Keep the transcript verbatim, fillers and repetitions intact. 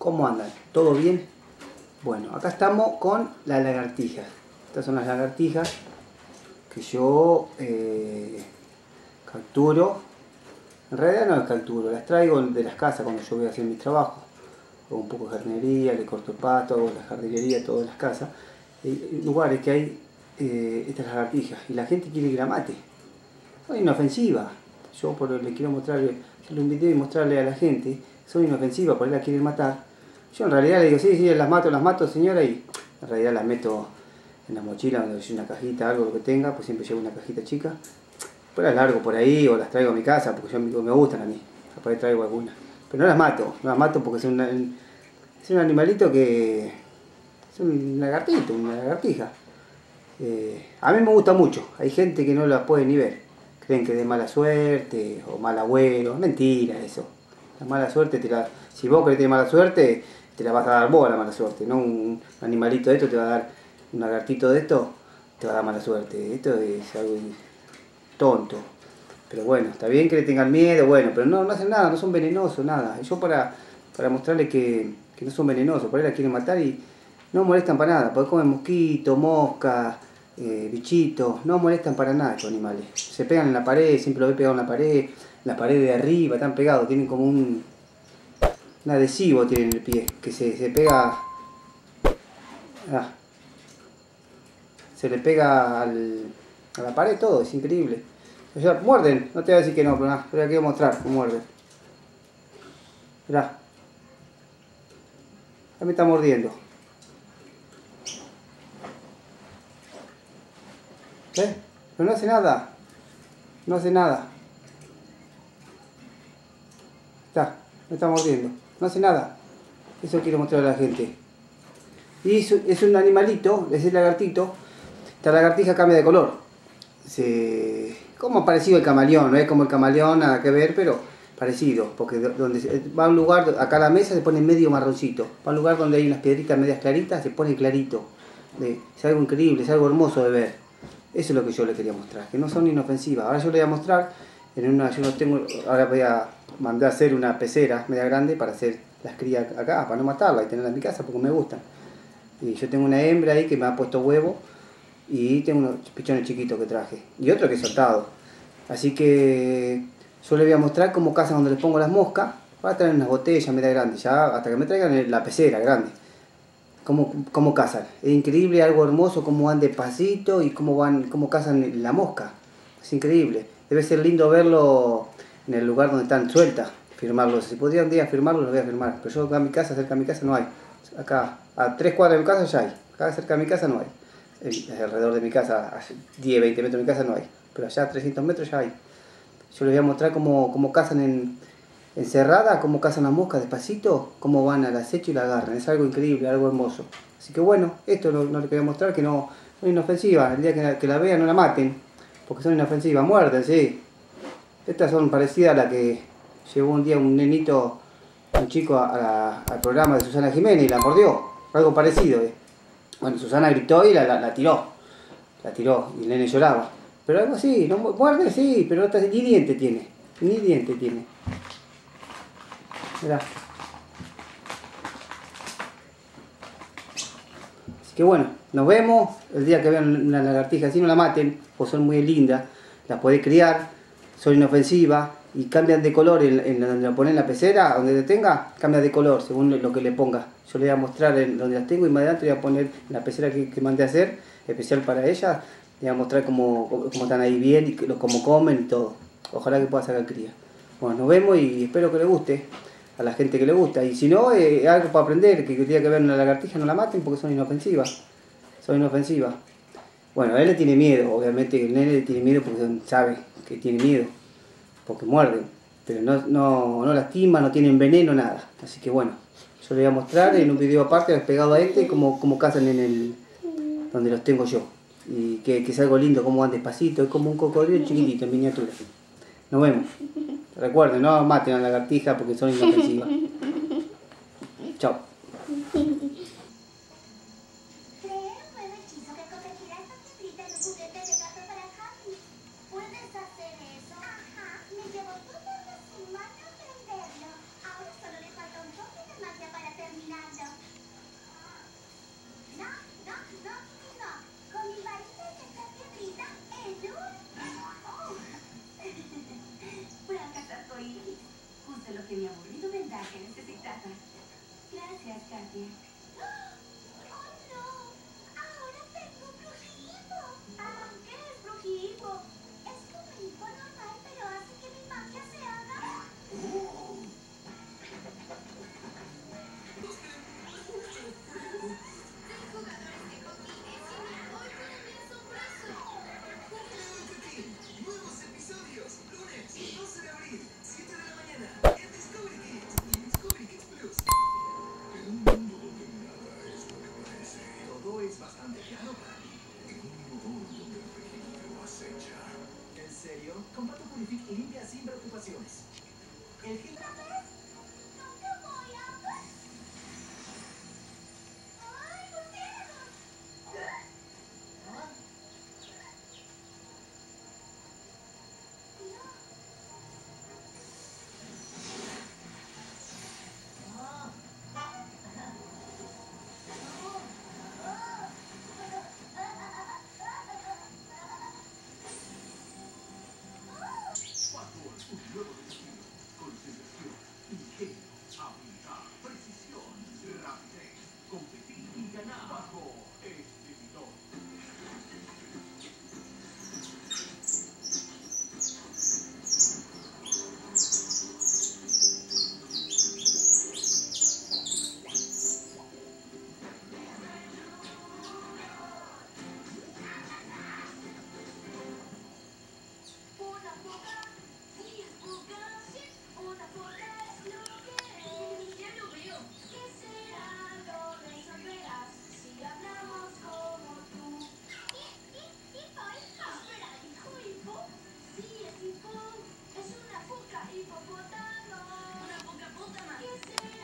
¿Cómo andan? ¿Todo bien? Bueno, acá estamos con las lagartijas. Estas son las lagartijas que yo eh, capturo. En realidad no las capturo, las traigo de las casas cuando yo voy a hacer mi trabajo. Hago un poco de jardinería, le corto el pasto, hago la jardinería, todas las casas. Hay lugares que hay eh, estas lagartijas y la gente quiere que la mate. Son inofensivas. Yo por le quiero mostrarle, hacerle un video y mostrarle a la gente, son inofensivas, por ahí la quieren matar. Yo en realidad le digo, sí, sí, las mato, las mato señora, y en realidad las meto en la mochila, donde hay una cajita, algo lo que tenga, pues siempre llevo una cajita chica. Pues las largo por ahí o las traigo a mi casa, porque yo, me gustan a mí, por ahí traigo algunas. Pero no las mato, no las mato porque son, una, es un animalito que es un lagartito, una lagartija. Eh, a mí me gusta mucho, hay gente que no las puede ni ver. Creen que de mala suerte o mal agüero, mentira eso. La mala suerte, te la, si vos crees que tiene mala suerte, te la vas a dar vos la mala suerte, no un animalito de esto te va a dar, un lagartito de esto te va a dar mala suerte. Esto es algo tonto. Pero bueno, está bien que le tengan miedo, bueno, pero no, no hacen nada, no son venenosos, nada. Y yo para, para mostrarles que, que no son venenosos, por ahí la quieren matar y no molestan para nada, porque comen mosquitos, moscas, eh, bichitos, no molestan para nada estos animales. Se pegan en la pared, siempre lo ve pegado en la pared, en la pared de arriba, están pegados, tienen como un, un adhesivo tienen en el pie, que se, se pega, ah, se le pega al, a la pared todo, es increíble. O sea, muerden, no te voy a decir que no, pero nada, pero quiero mostrar cómo muerden. Mirá, ya me está mordiendo. ¿Ves? Pero no hace nada. No hace nada. Está, me está mordiendo. No hace nada. Eso quiero mostrar a la gente. Y es, es un animalito, es el lagartito. Esta lagartija cambia de color. Se, como parecido al camaleón, no es como el camaleón, nada que ver, pero parecido. Porque donde va a un lugar, acá a la mesa se pone medio marroncito. Va a un lugar donde hay unas piedritas medias claritas, se pone clarito. Es algo increíble, es algo hermoso de ver. Eso es lo que yo le quería mostrar, que no son inofensivas. Ahora yo le voy a mostrar, en una, yo no tengo, ahora voy a mandar a hacer una pecera media grande para hacer las crías acá, para no matarla y tenerla en mi casa porque me gustan. Y yo tengo una hembra ahí que me ha puesto huevo y tengo unos pichones chiquitos que traje y otro que he soltado. Así que yo le voy a mostrar cómo cazan donde les pongo las moscas. Voy a traer unas botellas media grandes, ya hasta que me traigan la pecera grande. Cómo, cómo cazan. Es increíble, algo hermoso, cómo van despacito y cómo van, cómo cazan la mosca. Es increíble. Debe ser lindo verlo en el lugar donde están sueltas, firmarlos. Si podría un día firmarlo, lo voy a firmar. Pero yo acá en mi casa, cerca de mi casa no hay. Acá, a tres cuadras de mi casa ya hay. Acá cerca de mi casa no hay. Alrededor de mi casa, a diez, veinte metros de mi casa no hay. Pero allá a trescientos metros ya hay. Yo les voy a mostrar cómo, cómo cazan en... encerrada, cómo cazan las moscas despacito, cómo van al acecho y la agarran. Es algo increíble, algo hermoso. Así que bueno, esto no, no les quería mostrar, que no son inofensivas. El día que la, que la vean no la maten, porque son inofensivas. Muerden, sí. Estas son parecidas a la que llevó un día un nenito, un chico a, a, al programa de Susana Jiménez y la mordió. Algo parecido. Eh. Bueno, Susana gritó y la, la, la tiró. La tiró y el nene lloraba. Pero algo así, no muerde, sí, pero no, ni diente tiene. Ni diente tiene. Mirá. Así que bueno, nos vemos el día que vean una lagartija así, no la maten, porque son muy lindas, las podés criar, son inofensivas y cambian de color en, en donde la pones en la pecera, donde le tenga, cambia de color según lo que le ponga. Yo le voy a mostrar en donde las tengo y más adelante voy a poner en la pecera que, que mandé a hacer, especial para ellas, le voy a mostrar cómo, cómo están ahí bien y cómo comen y todo. Ojalá que pueda sacar cría. Bueno, nos vemos y espero que les guste. A la gente que le gusta, y si no, es eh, algo para aprender, que el día que vean una lagartija no la maten porque son inofensivas, son inofensivas. Bueno, a él le tiene miedo, obviamente el nene le tiene miedo porque sabe que tiene miedo, porque muerden, pero no, no, no lastiman, no tienen veneno, nada. Así que bueno, yo le voy a mostrar en un video aparte, pegado a este, cómo, cómo cazan en el, donde los tengo yo, y que, que es algo lindo, cómo van despacito, es como un cocodrilo chiquitito en miniatura. Nos vemos. Recuerden, no maten a la lagartija porque son inofensivas. Chao. Ahora solo le falta un toque de magia para terminar. caminando. No, no, no, no. Con mi varita de esta piedrita en un... Oh. Brancas arcoíris. Justo lo que mi aburrido vendaje necesitaba. Gracias, Katia.